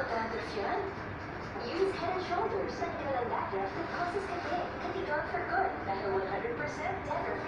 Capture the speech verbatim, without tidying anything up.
Orthodox yan. Use Head and Shoulders sa nilalagay na causes kape, katigang for good dahil one hundred percent dead or